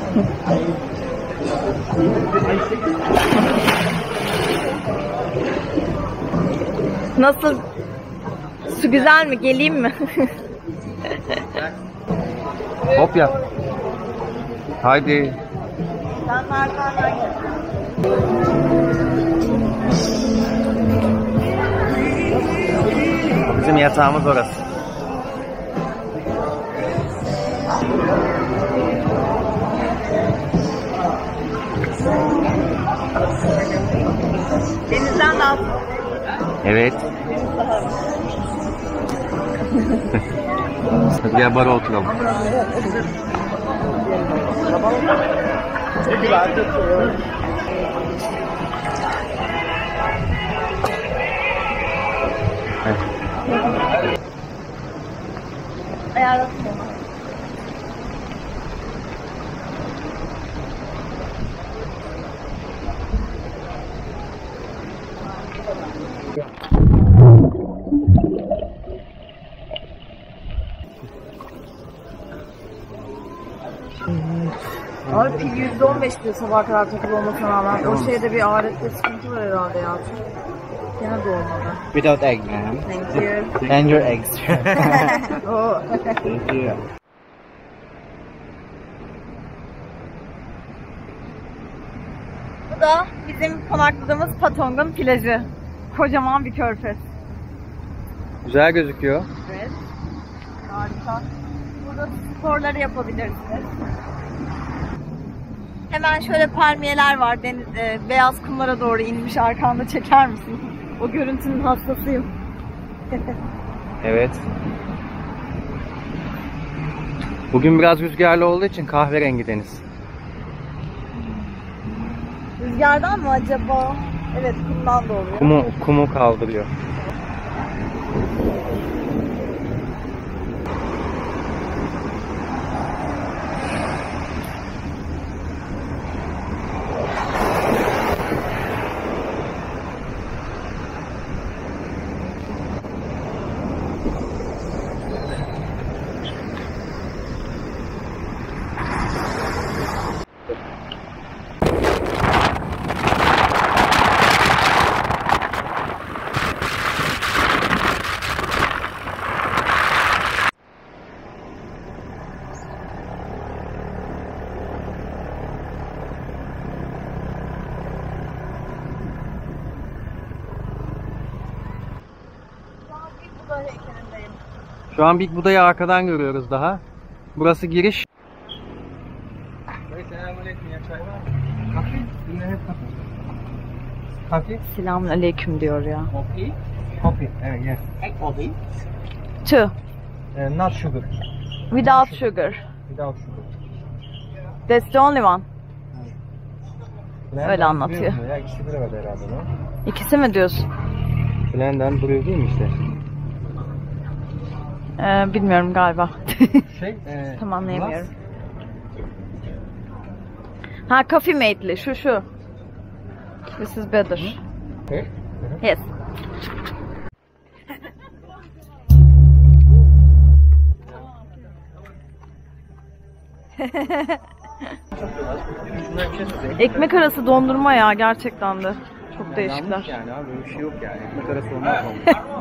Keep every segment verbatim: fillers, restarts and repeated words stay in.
Nasıl? Su güzel mi? Geleyim mi? Hop yap. Haydi. Sen merdivenden gel. Bizim yatağımız orası. Denizden daha soğuk. Evet. Hadi gel bara oturalım. Ayarlasın onu. Abi pil yüzde on beş diyor sabaha kadar takılı olmasına rağmen. O şeyde bir alette sıkıntı var herhalde ya. Gene de olmadı. Without egg, ma'am. Thank you. And your eggs. Oh. Thank you. Bu da bizim konakladığımız Patong'un plajı. Kocaman bir körfez. Güzel gözüküyor. Evet. Harika. Burada sporları yapabilirsiniz. Hemen şöyle palmiyeler var. Deniz, e, beyaz kumlara doğru inmiş. Arkanda çeker misin? O görüntünün hastasıyım. Evet. Bugün biraz rüzgarlı olduğu için kahverengi deniz. Rüzgardan mı acaba? Evet, kumdan da oluyor. Kumu, kumu kaldırıyor. Şu an Big Buda'yı arkadan görüyoruz daha. Burası giriş. Selamünaleyküm diyor ya. Coffee? Coffee, uh, yes. Egg coffee? Two. Uh, not sugar. Without sugar. Without sugar. That's the only one. Blender'dan Öyle anlatıyor. Ya, ikisi bir arada herhalde mi? İkisi mi diyorsun? Blender'dan duruyor değil mi işte? Ee, bilmiyorum galiba. Şey, e, Tam anlayamıyorum. Ha, coffee mate'li şu şu. This is better. Okay. Yes. Ekmek arası dondurma ya gerçekten de. Çok değişikler. Yani abi böyle bir şey yok yani. Ekmek arası olmaz mı?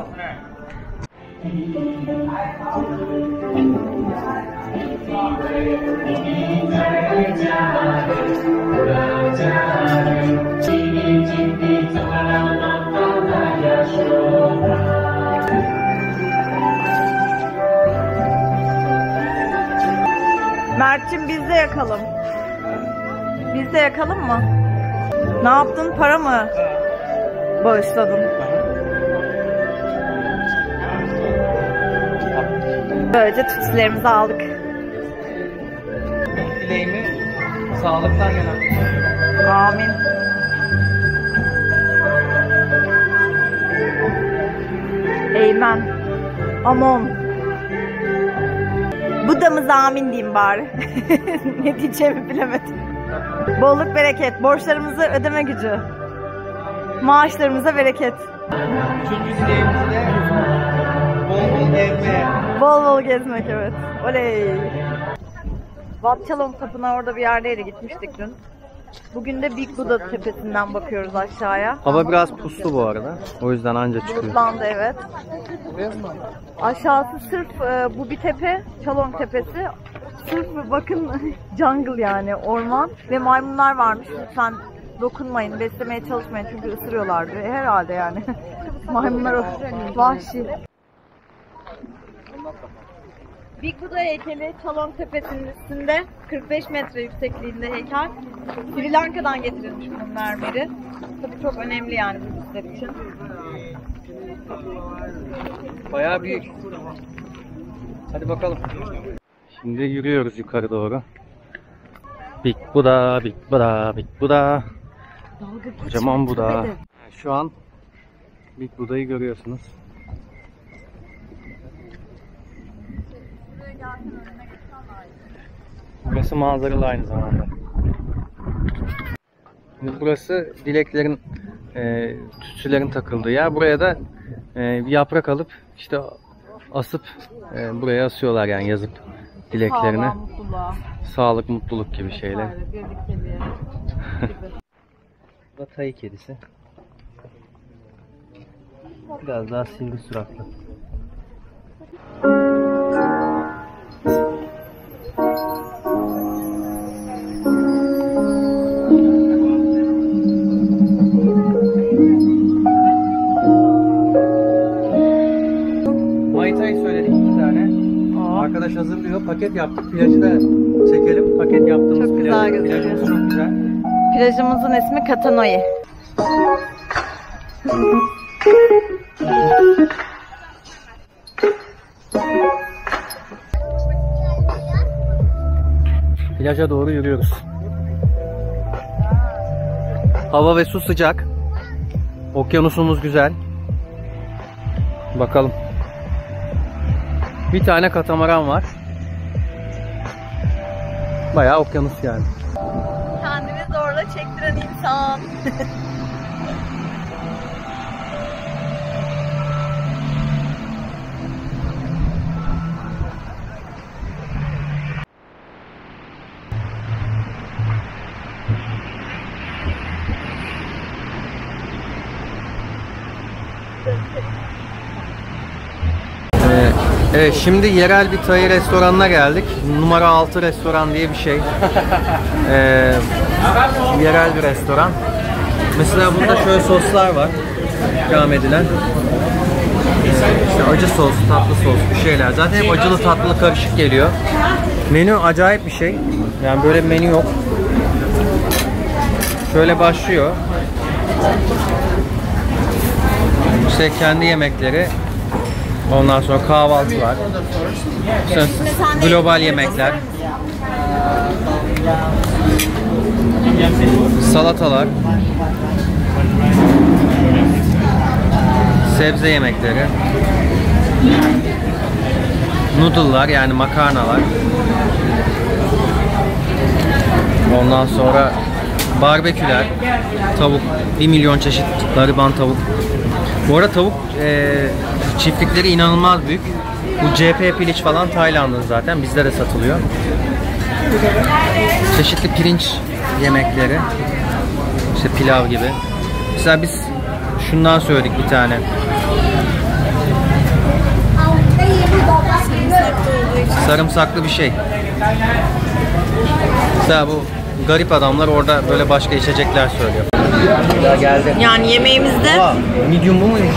Mert'cim biz de yakalım. Biz de yakalım mı? Ne yaptın? Para mı bağışladın? Böylece tütsülerimizi aldık. Dileğimi sağlıktan yana. Amin. Amen. Amen. Budamıza amin diyeyim bari. Ne diyeceğimi bilemedim. Bolluk bereket. Borçlarımızı ödeme gücü. Maaşlarımıza bereket. Üçüncü dileğimiz de bol bol gezmeye. Bol bol gezmek, evet. Oley. Wat Chalong Tapınağı orada bir yerdeydi, gitmiştik dün. Bugün de Big Buddha tepesinden bakıyoruz aşağıya. Hava biraz puslu bu arada. O yüzden anca çıkıyor. Bulutlandı, evet. Aşağısı sırf e, bu bir tepe, Chalong Tepesi. Sırf bakın jungle yani, orman ve maymunlar varmış. Lütfen dokunmayın, beslemeye çalışmayın çünkü ısırıyorlardı herhalde yani. Maymunlar o vahşi. Big Buddha heykeli Chalong Tepesi'nin üstünde, kırk beş metre yüksekliğinde heykel. Sri Lanka'dan getirilmiş bunun mermeri. Tabii çok önemli yani Budistler için. Bayağı büyük. Hadi bakalım. Şimdi yürüyoruz yukarı doğru. Big Buddha, Big Buddha, Big Buddha. Kocaman Buddha. Şu an Big Buddha'yı görüyorsunuz. Burası manzaralı aynı zamanda. Şimdi burası dileklerin, e, tütsülerin takıldığı yer. Buraya da e, bir yaprak alıp işte asıp e, buraya asıyorlar yani yazıp dileklerini. Sağlığa, mutluluğa. Sağlık, mutluluk gibi şeyler. Birlikteliğe. Bu da Tay kedisi. Biraz daha sivri suratlı. Maytay söyledik iki tane. Aa. Arkadaş hazırlıyor. Paket yaptık. Plajı da çekelim. Paket yaptığımız Çok güzel plajı. gözüküyor. Plajımız çok güzel. Plajımızın ismi Katanoi. Plaja doğru yürüyoruz. Hava ve su sıcak. Okyanusumuz güzel. Bakalım. Bir tane katamaran var. Bayağı okyanus yani. Kendini zorla çektiren insan. Ee, evet, şimdi yerel bir Tay restoranına geldik. Numara altı restoran diye bir şey. Ee, yerel bir restoran. Mesela burada şöyle soslar var. İkram edilen. İşte acı sos, tatlı sos bir şeyler. Zaten hep acılı tatlı karışık geliyor. Menü acayip bir şey. Yani böyle bir menü yok. Şöyle başlıyor. İşte kendi yemekleri. Ondan sonra kahvaltılar. Sonra global yemekler. Salatalar. Sebze yemekleri. Noodle'lar yani makarnalar. Ondan sonra barbeküler. Tavuk. Bir milyon çeşit gariban tavuk. Bu arada tavuk e, çiftlikleri inanılmaz büyük. Bu C P piliç falan Tayland'ın zaten. Bizde de satılıyor. Çeşitli pirinç yemekleri. İşte pilav gibi. Mesela biz şundan söyledik bir tane. Sarımsaklı bir şey. Mesela bu garip adamlar orada böyle başka içecekler söylüyor. Ya geldi. Yani yemeğimizde Aa, medium bu muymuş?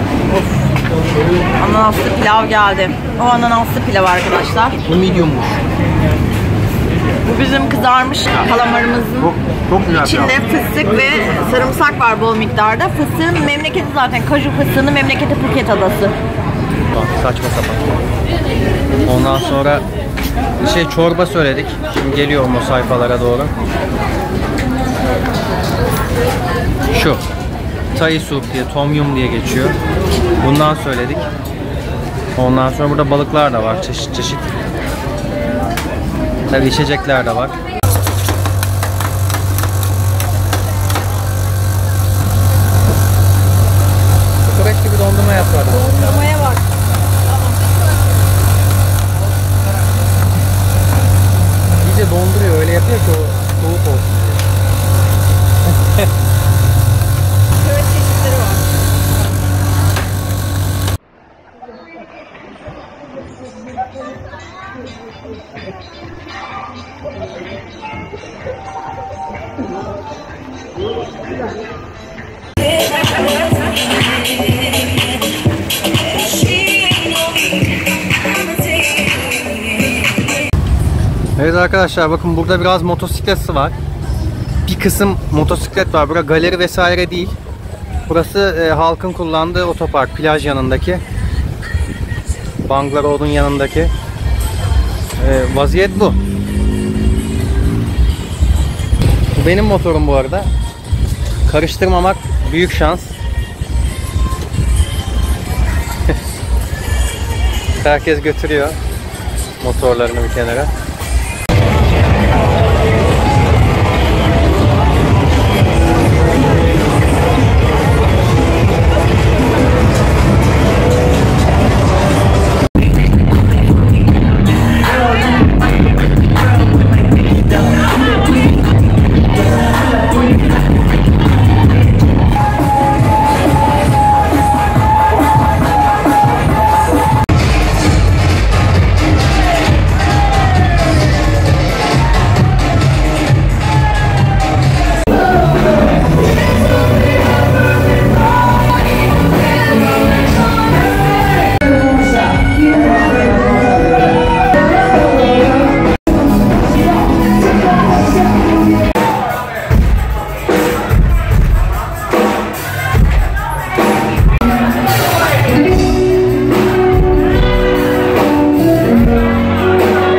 ananaslı pilav geldi. O ananaslı pilav arkadaşlar. Bu mediummuş. Bu bizim kızarmış kalamarımızın Çok, çok güzel içinde fıstık ve sarımsak var bol miktarda. Fıstığın memleketi zaten. Kaju fıstığının memleketi Phuket adası. Bak, saçma sapan. Ondan sonra şey çorba söyledik. Şimdi geliyorum o sayfalara doğru. Şu Thai soup diye, tom yum diye geçiyor. Bundan söyledik. Ondan sonra burada balıklar da var, çeşit çeşit. Tabii içecekler de var. Kokoreç gibi dondurma yaptılar. Dondurmaya bak. istiyor ki o soğuk olsun diye. Köy çeşitleri var. Evet arkadaşlar, bakın burada biraz motosiklet var. Bir kısım motosiklet var. Burası galeri vesaire değil. Burası e, halkın kullandığı otopark. Plaj yanındaki. Bangladeş'in yanındaki. E, vaziyet bu. Bu benim motorum bu arada. Karıştırmamak büyük şans. Herkes götürüyor motorlarını bir kenara.